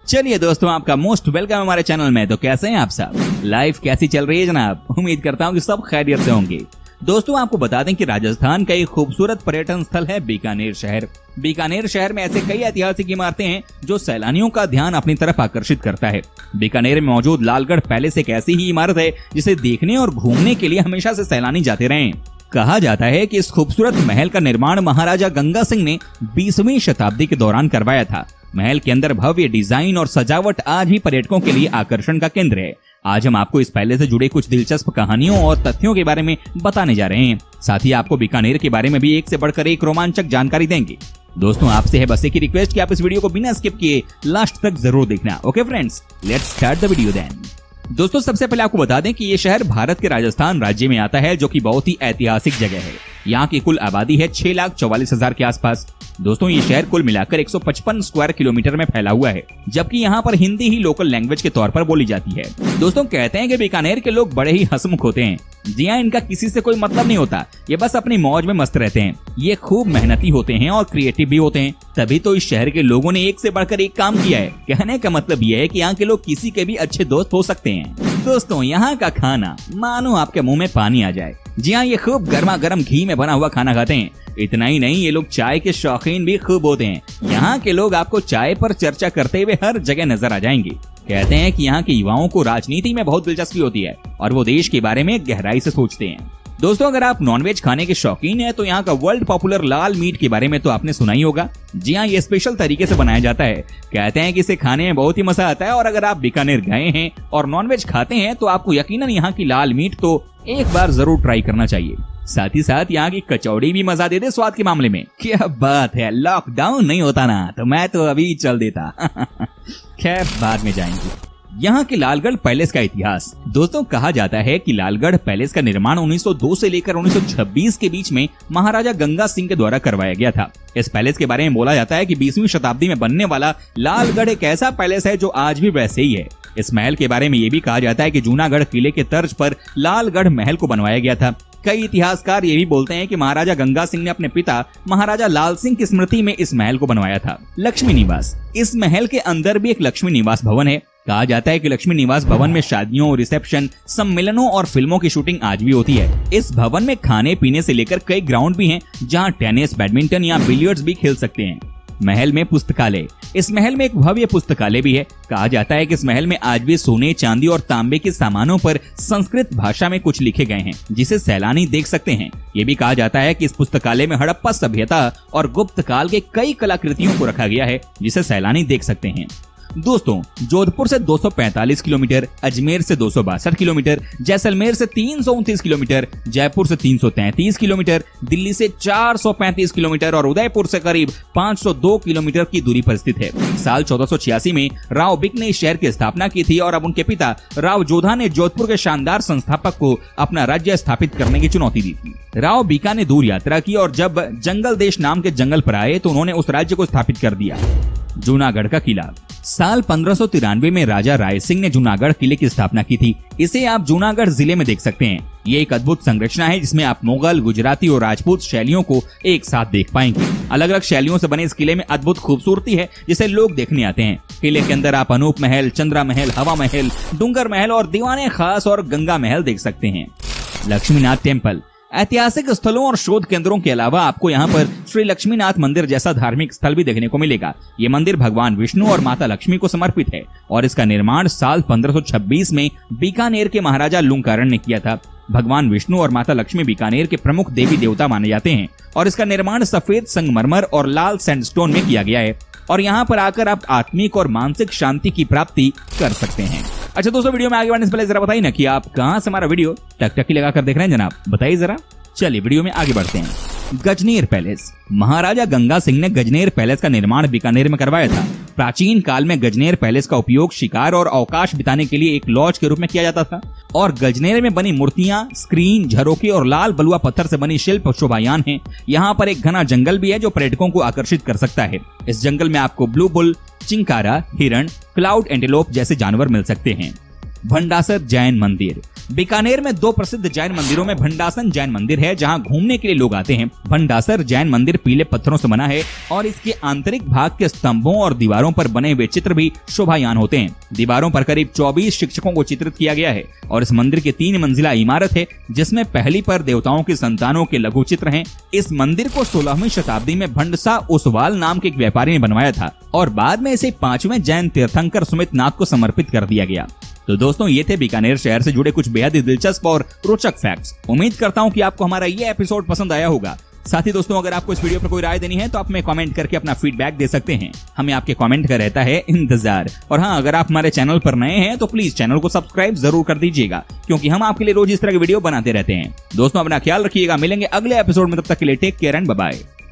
चलिए दोस्तों, आपका मोस्ट वेलकम हमारे चैनल में। तो कैसे हैं आप सब? लाइफ कैसी चल रही है जनाब? उम्मीद करता हूँ कि सब खैरियत से होंगे। दोस्तों, आपको बता दें कि राजस्थान का एक खूबसूरत पर्यटन स्थल है बीकानेर शहर। बीकानेर शहर में ऐसे कई ऐतिहासिक इमारतें हैं जो सैलानियों का ध्यान अपनी तरफ आकर्षित करता है। बीकानेर में मौजूद लालगढ़ पैलेस एक ऐसी ही इमारत है जिसे देखने और घूमने के लिए हमेशा से सैलानी जाते रहे। कहा जाता है कि इस खूबसूरत महल का निर्माण महाराजा गंगा सिंह ने 20वीं शताब्दी के दौरान करवाया था। महल के अंदर भव्य डिजाइन और सजावट आज भी पर्यटकों के लिए आकर्षण का केंद्र है। आज हम आपको इस पैलेस से जुड़े कुछ दिलचस्प कहानियों और तथ्यों के बारे में बताने जा रहे हैं। साथ ही आपको बीकानेर के बारे में भी एक से बढ़कर एक रोमांचक जानकारी देंगे। दोस्तों, आपसे है बस एक ही रिक्वेस्ट कि आप इस वीडियो को बिना स्किप किए लास्ट तक जरूर देखना। Okay friends, let's start the video then. दोस्तों, सबसे पहले आपको बता दें कि ये शहर भारत के राजस्थान राज्य में आता है, जो कि बहुत ही ऐतिहासिक जगह है। यहाँ की कुल आबादी है 6,44,000 के आसपास। दोस्तों, ये शहर कुल मिलाकर 155 स्क्वायर किलोमीटर में फैला हुआ है, जबकि यहाँ पर हिंदी ही लोकल लैंग्वेज के तौर पर बोली जाती है। दोस्तों, कहते हैं कि बीकानेर के लोग बड़े ही हंसमुख होते हैं। जी हाँ, इनका किसी से कोई मतलब नहीं होता, ये बस अपनी मौज में मस्त रहते हैं। ये खूब मेहनती होते हैं और क्रिएटिव भी होते हैं। तभी तो इस शहर के लोगों ने एक से बढ़कर एक काम किया है। कहने का मतलब ये है कि यहाँ के लोग किसी के भी अच्छे दोस्त हो सकते हैं। दोस्तों, यहाँ का खाना मानो आपके मुंह में पानी आ जाए। जी हाँ, ये खूब गर्मा गर्म घी में बना हुआ खाना खाते हैं। इतना ही नहीं, ये लोग चाय के शौकीन भी खूब होते हैं। यहाँ के लोग आपको चाय पर चर्चा करते हुए हर जगह नजर आ जाएंगे। कहते हैं कि यहाँ के युवाओं को राजनीति में बहुत दिलचस्पी होती है और वो देश के बारे में गहराई से सोचते हैं। दोस्तों, अगर आप नॉनवेज खाने के शौकीन हैं तो यहाँ का वर्ल्ड पॉपुलर लाल मीट के बारे में तो आपने सुना ही होगा। जी हाँ, ये स्पेशल तरीके से बनाया जाता है। कहते हैं कि इसे खाने में बहुत ही मजा आता है और अगर आप बीकानेर गए हैं और नॉनवेज खाते हैं तो आपको यकीनन यहाँ की लाल मीट तो एक बार जरूर ट्राई करना चाहिए। साथ ही साथ यहाँ की कचौड़ी भी मजा दे दे स्वाद के मामले में। क्या बात है, लॉकडाउन नहीं होता ना तो मैं तो अभी चल देता। खैर, बाद में जाएंगे। यहाँ के लालगढ़ पैलेस का इतिहास। दोस्तों, कहा जाता है कि लालगढ़ पैलेस का निर्माण 1902 से लेकर 1926 के बीच में महाराजा गंगा सिंह के द्वारा करवाया गया था। इस पैलेस के बारे में बोला जाता है कि 20वीं शताब्दी में बनने वाला लालगढ़ एक ऐसा पैलेस है जो आज भी वैसे ही है। इस महल के बारे में ये भी कहा जाता है कि जूनागढ़ किले के तर्ज पर लालगढ़ महल को बनवाया गया था। कई इतिहासकार ये भी बोलते हैं कि महाराजा गंगा सिंह ने अपने पिता महाराजा लाल सिंह की स्मृति में इस महल को बनवाया था। लक्ष्मी निवास। इस महल के अंदर भी एक लक्ष्मी निवास भवन है। कहा जाता है कि लक्ष्मी निवास भवन में शादियों, रिसेप्शन, सम्मेलनों और फिल्मों की शूटिंग आज भी होती है। इस भवन में खाने पीने से लेकर कई ग्राउंड भी हैं, जहां टेनिस, बैडमिंटन या बिलियर्ड्स भी खेल सकते हैं। महल में पुस्तकालय। इस महल में एक भव्य पुस्तकालय भी है। कहा जाता है कि इस महल में आज भी सोने, चांदी और तांबे के सामानों पर संस्कृत भाषा में कुछ लिखे गए हैं, जिसे सैलानी देख सकते हैं। ये भी कहा जाता है कि इस पुस्तकालय में हड़प्पा सभ्यता और गुप्त काल के कई कलाकृतियों को रखा गया है, जिसे सैलानी देख सकते हैं। दोस्तों, जोधपुर से 245 किलोमीटर, अजमेर से 262 किलोमीटर, जैसलमेर से 329 किलोमीटर, जयपुर से 333 किलोमीटर, दिल्ली से 435 किलोमीटर और उदयपुर से करीब 502 किलोमीटर की दूरी पर स्थित है। साल 1486 में राव बिक ने इस शहर की स्थापना की थी और अब उनके पिता राव जोधा ने जोधपुर के शानदार संस्थापक को अपना राज्य स्थापित करने की चुनौती दी थी। राव बीका ने दूर यात्रा की और जब जंगल देश नाम के जंगल पर आए तो उन्होंने उस राज्य को स्थापित कर दिया। जूनागढ़ का किला। साल 1593 में राजा राय सिंह ने जूनागढ़ किले की स्थापना की थी। इसे आप जूनागढ़ जिले में देख सकते हैं। ये एक अद्भुत संरचना है जिसमें आप मुगल, गुजराती और राजपूत शैलियों को एक साथ देख पाएंगे। अलग अलग शैलियों से बने इस किले में अद्भुत खूबसूरती है जिसे लोग देखने आते हैं। किले के अंदर आप अनूप महल, चंद्रा महल, हवा महल, डूंगर महल और दीवाने खास और गंगा महल देख सकते हैं। लक्ष्मीनाथ टेम्पल। ऐतिहासिक स्थलों और शोध केंद्रों के अलावा आपको यहाँ पर श्री लक्ष्मीनाथ मंदिर जैसा धार्मिक स्थल भी देखने को मिलेगा। ये मंदिर भगवान विष्णु और माता लक्ष्मी को समर्पित है और इसका निर्माण साल 1526 में बीकानेर के महाराजा लुंकारण ने किया था। भगवान विष्णु और माता लक्ष्मी बीकानेर के प्रमुख देवी देवता माने जाते हैं और इसका निर्माण सफेद संगमरमर और लाल सैंडस्टोन में किया गया है और यहाँ पर आकर आप आत्मिक और मानसिक शांति की प्राप्ति कर सकते हैं। अच्छा दोस्तों, वीडियो में आगे बढ़ने से पहले जरा बताइए ना कि आप कहां से हमारा वीडियो टकटकी लगाकर देख रहे हैं जनाब, बताइए जरा। चलिए वीडियो में आगे बढ़ते हैं। गजनेर पैलेस। महाराजा गंगा सिंह ने गजनेर पैलेस का निर्माण बीकानेर में करवाया था। प्राचीन काल में गजनेर पैलेस का उपयोग शिकार और अवकाश बिताने के लिए एक लॉज के रूप में किया जाता था और गजनेर में बनी मूर्तियां, स्क्रीन, झरोके और लाल बलुआ पत्थर से बनी शिल्प शोभायान हैं। यहाँ पर एक घना जंगल भी है जो पर्यटकों को आकर्षित कर सकता है। इस जंगल में आपको ब्लू बुल, चिंकारा, हिरण, क्लाउड एंटेलोप जैसे जानवर मिल सकते हैं। भंडासर जैन मंदिर। बीकानेर में दो प्रसिद्ध जैन मंदिरों में भंडासन जैन मंदिर है, जहां घूमने के लिए लोग आते हैं। भंडासर जैन मंदिर पीले पत्थरों से बना है और इसके आंतरिक भाग के स्तंभों और दीवारों पर बने हुए चित्र भी शोभायान होते हैं। दीवारों पर करीब 24 शिक्षकों को चित्रित किया गया है और इस मंदिर की 3 मंजिला इमारत है, जिसमें पहली पर देवताओं की संतानों के लघु चित्र हैं। इस मंदिर को 16वीं शताब्दी में भंडसा ओसवाल नाम के एक व्यापारी ने बनवाया था और बाद में इसे 5वें जैन तीर्थंकर सुमित नाथ को समर्पित कर दिया गया। तो दोस्तों, ये थे बीकानेर शहर से जुड़े कुछ बेहद ही दिलचस्प और रोचक फैक्ट्स। उम्मीद करता हूँ कि आपको हमारा ये एपिसोड पसंद आया होगा। साथ ही दोस्तों, अगर आपको इस वीडियो पर कोई राय देनी है तो आप हमें कमेंट करके अपना फीडबैक दे सकते हैं। हमें आपके कमेंट का रहता है इंतजार। और हाँ, अगर आप हमारे चैनल पर नए हैं तो प्लीज चैनल को सब्सक्राइब जरूर कर दीजिएगा, क्योंकि हम आपके लिए रोज इस तरह की वीडियो बनाते रहते हैं। दोस्तों, अपना ख्याल रखिएगा। मिलेंगे अगले एपिसोड में, तब तक के लिए take care and bye bye.